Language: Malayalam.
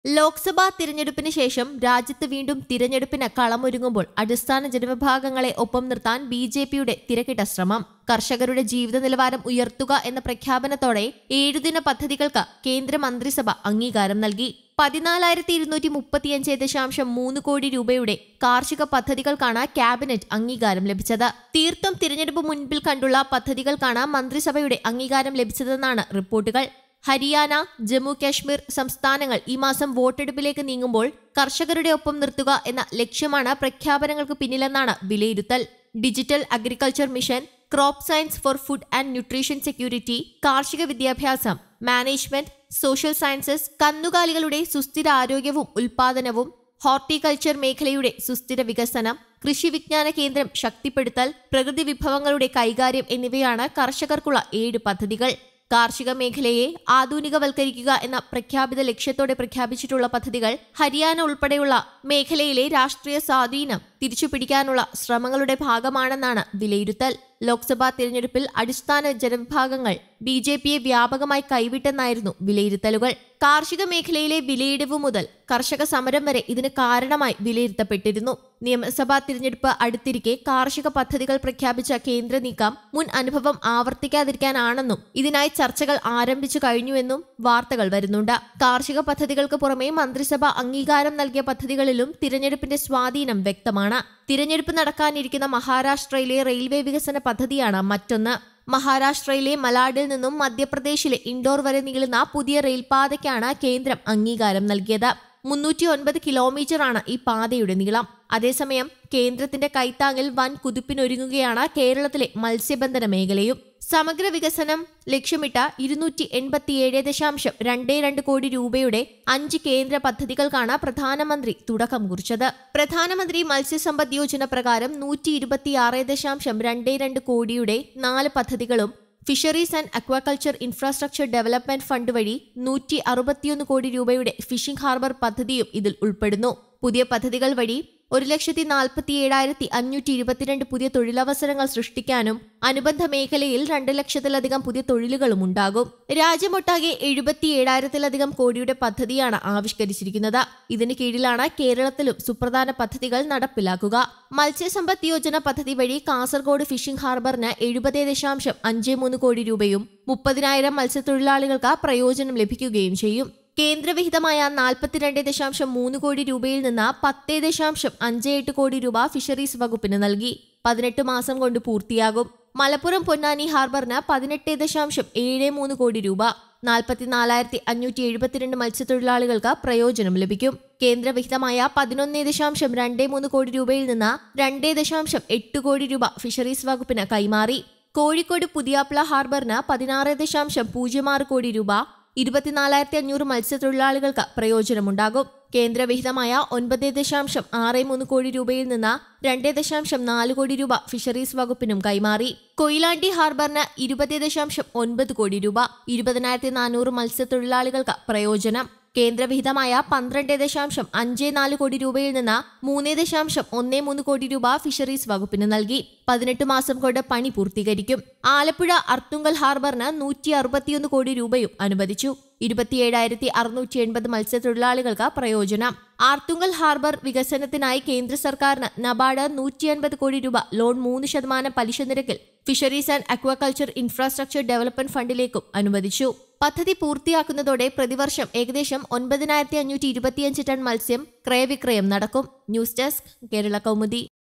ലോക്സഭാ തിരഞ്ഞെടുപ്പിന് ശേഷം രാജ്യത്ത് വീണ്ടും തിരഞ്ഞെടുപ്പിന് കളമൊരുങ്ങുമ്പോൾ അടിസ്ഥാന ജനവിഭാഗങ്ങളെ ഒപ്പം നിർത്താൻ ബി.ജെ.പിയുടെ തിരക്കിട്ട ശ്രമം. കർഷകരുടെ ജീവിത നിലവാരം ഉയർത്തുക എന്ന പ്രഖ്യാപനത്തോടെ 7 ദിന പദ്ധതികൾക്ക് കേന്ദ്ര മന്ത്രിസഭ അംഗീകാരം നൽകി. 14,235.3 കോടി രൂപയുടെ കാർഷിക പദ്ധതികൾക്കാണ് ക്യാബിനറ്റ് അംഗീകാരം ലഭിച്ചത്. തീർത്തും തിരഞ്ഞെടുപ്പ് മുൻപിൽ കണ്ടുള്ള പദ്ധതികൾക്കാണ് മന്ത്രിസഭയുടെ അംഗീകാരം ലഭിച്ചതെന്നാണ് റിപ്പോർട്ടുകൾ. ഹരിയാന, ജമ്മു കാശ്മീർ സംസ്ഥാനങ്ങൾ ഈ മാസം വോട്ടെടുപ്പിലേക്ക് നീങ്ങുമ്പോൾ കർഷകരുടെ ഒപ്പം നിർത്തുക എന്ന ലക്ഷ്യമാണ് പ്രഖ്യാപനങ്ങൾക്ക് പിന്നിലെന്നാണ് വിലയിരുത്തൽ. Digital agriculture mission, crop science for food and nutrition security, കാർഷിക വിദ്യാഭ്യാസം, മാനേജ്മെന്റ്, സോഷ്യൽ സയൻസസ്, കന്നുകാലികളുടെ സുസ്ഥിര ആരോഗ്യവും ഉൽപാദനവും, ഹോർട്ടിക്കൾച്ചർ മേഖലയുടെ സുസ്ഥിര വികസനം, കൃഷി വിജ്ഞാന കേന്ദ്രം ശക്തിപ്പെടുത്തൽ, പ്രകൃതി വിഭവങ്ങളുടെ കൈകാര്യം എന്നിവയാണ് കർഷകർക്കുള്ള 7 പദ്ധതികൾ. കാർഷിക മേഖലയെ ആധുനികവൽക്കരിക്കുക എന്ന പ്രഖ്യാപിത ലക്ഷ്യത്തോടെ പ്രഖ്യാപിച്ചിട്ടുള്ള പദ്ധതികൾ ഹരിയാന ഉൾപ്പെടെയുള്ള മേഖലയിലെ രാഷ്ട്രീയ സ്വാധീനം തിരിച്ചുപിടിക്കാനുള്ള ശ്രമങ്ങളുടെ ഭാഗമാണെന്നാണ് വിലയിരുത്തൽ. ലോക്സഭാ തിരഞ്ഞെടുപ്പിൽ അടിസ്ഥാന ജനവിഭാഗങ്ങൾ ബി.ജെ.പിയെ വ്യാപകമായി കൈവിട്ടെന്നായിരുന്നു വിലയിരുത്തലുകൾ. കാർഷിക മേഖലയിലെ വിലയിടിവ് മുതൽ കർഷക സമരം വരെ ഇതിന് കാരണമായി വിലയിരുത്തപ്പെട്ടിരുന്നു. നിയമസഭാ തിരഞ്ഞെടുപ്പ് അടുത്തിരിക്കെ കാർഷിക പദ്ധതികൾ പ്രഖ്യാപിച്ച കേന്ദ്ര നീക്കം മുൻ അനുഭവം ആവർത്തിക്കാതിരിക്കാനാണെന്നും ഇതിനായി ചർച്ചകൾ ആരംഭിച്ചു കഴിഞ്ഞുവെന്നും വാർത്തകൾ വരുന്നുണ്ട്. കാർഷിക പദ്ധതികൾക്ക് പുറമെ മന്ത്രിസഭ അംഗീകാരം നൽകിയ പദ്ധതികളിലും തിരഞ്ഞെടുപ്പിന്റെ സ്വാധീനം വ്യക്തമാണ്. തിരഞ്ഞെടുപ്പ് നടക്കാനിരിക്കുന്ന മഹാരാഷ്ട്രയിലെ റെയിൽവേ വികസന പദ്ധതിയാണ് മറ്റൊന്ന്. മഹാരാഷ്ട്രയിലെ മലാഡിൽ നിന്നും മധ്യപ്രദേശിലെ ഇൻഡോർ വരെ നീളുന്ന പുതിയ റെയിൽപാതയ്ക്കാണ് കേന്ദ്രം അംഗീകാരം നൽകിയത്. 309 കിലോമീറ്ററാണ് ഈ പാതയുടെ നീളം. അതേസമയം കേന്ദ്രത്തിന്റെ കൈത്താങ്ങിൽ വൻ കുതിപ്പിനൊരുങ്ങുകയാണ് കേരളത്തിലെ മത്സ്യബന്ധന മേഖലയും. സമഗ്ര വികസനം ലക്ഷ്യമിട്ട 287.22 കോടി രൂപയുടെ 5 കേന്ദ്ര പദ്ധതികൾക്കാണ് പ്രധാനമന്ത്രി തുടക്കം കുറിച്ചത്. പ്രധാനമന്ത്രി മത്സ്യസമ്പദ് യോജന പ്രകാരം 126.22 കോടിയുടെ 4 പദ്ധതികളും fisheries and aquaculture infrastructure development fund വഴി 161 കോടി രൂപയുടെ ഫിഷിംഗ് ഹാർബർ പദ്ധതിയും ഇതിൽ ഉൾപ്പെടുന്നു. പുതിയ പദ്ധതികൾ വഴി 1,47,522 പുതിയ തൊഴിലവസരങ്ങൾ സൃഷ്ടിക്കാനും അനുബന്ധ മേഖലയിൽ 2 ലക്ഷത്തിലധികം പുതിയ തൊഴിലുകളും ഉണ്ടാകും. രാജ്യമൊട്ടാകെ 77,000-ലധികം കോടിയുടെ പദ്ധതിയാണ് ആവിഷ്കരിച്ചിരിക്കുന്നത്. ഇതിന് കീഴിലാണ് കേരളത്തിലും സുപ്രധാന പദ്ധതികൾ നടപ്പിലാക്കുക. മത്സ്യസമ്പദ് യോജന പദ്ധതി വഴി കാസർഗോഡ് ഫിഷിംഗ് ഹാർബറിന് 70.53 കോടി രൂപയും 30,000 മത്സ്യത്തൊഴിലാളികൾക്ക് പ്രയോജനം ലഭിക്കുകയും ചെയ്യും. കേന്ദ്രവിഹിതമായ 42.3 കോടി രൂപയിൽ നിന്ന് 10.58 കോടി രൂപ ഫിഷറീസ് വകുപ്പിന് നൽകി. 18 മാസം കൊണ്ട് പൂർത്തിയാകും. മലപ്പുറം പൊന്നാനി ഹാർബറിന് 18.73 കോടി രൂപ, 44,572 മത്സ്യത്തൊഴിലാളികൾക്ക് പ്രയോജനം ലഭിക്കും. കേന്ദ്രവിഹിതമായ 11.23 കോടി രൂപയിൽ നിന്ന് 2.8 കോടി രൂപ ഫിഷറീസ് വകുപ്പിന് കൈമാറി. കോഴിക്കോട് പുതിയാപ്ല ഹാർബറിന് 16.06 കോടി രൂപ, 24,500 മത്സ്യത്തൊഴിലാളികൾക്ക് പ്രയോജനമുണ്ടാകും. കേന്ദ്രവിഹിതമായ 9.63 കോടി രൂപയിൽ നിന്ന് 2.4 കോടി രൂപ ഫിഷറീസ് വകുപ്പിനും കൈമാറി. കൊയിലാണ്ടി ഹാർബറിന് 20.9 കോടി രൂപ, 20,400 മത്സ്യത്തൊഴിലാളികൾക്ക് പ്രയോജനം. കേന്ദ്രവിഹിതമായ 12.54 കോടി രൂപയിൽ നിന്ന് 3.13 കോടി രൂപ ഫിഷറീസ് വകുപ്പിന് നൽകി. 18 മാസം കൊണ്ട് പണി പൂർത്തീകരിക്കും. ആലപ്പുഴ അർത്തുങ്കൽ ഹാർബറിന് 161 കോടി രൂപയും അനുവദിച്ചു. 27,680 മത്സ്യത്തൊഴിലാളികൾക്ക് പ്രയോജനം. ആർത്തുങ്കൽ ഹാർബർ വികസനത്തിനായി കേന്ദ്ര സർക്കാരിന് നബാർഡ് 150 കോടി രൂപ ലോൺ 3% പലിശ നിരക്കിൽ fisheries and aquaculture infrastructure development ഫണ്ടിലേക്കും അനുവദിച്ചു. പദ്ധതി പൂർത്തിയാക്കുന്നതോടെ പ്രതിവർഷം ഏകദേശം 9,525 ടൺ മത്സ്യം ക്രയവിക്രയം നടക്കും. News desk, Kerala Kaumudi.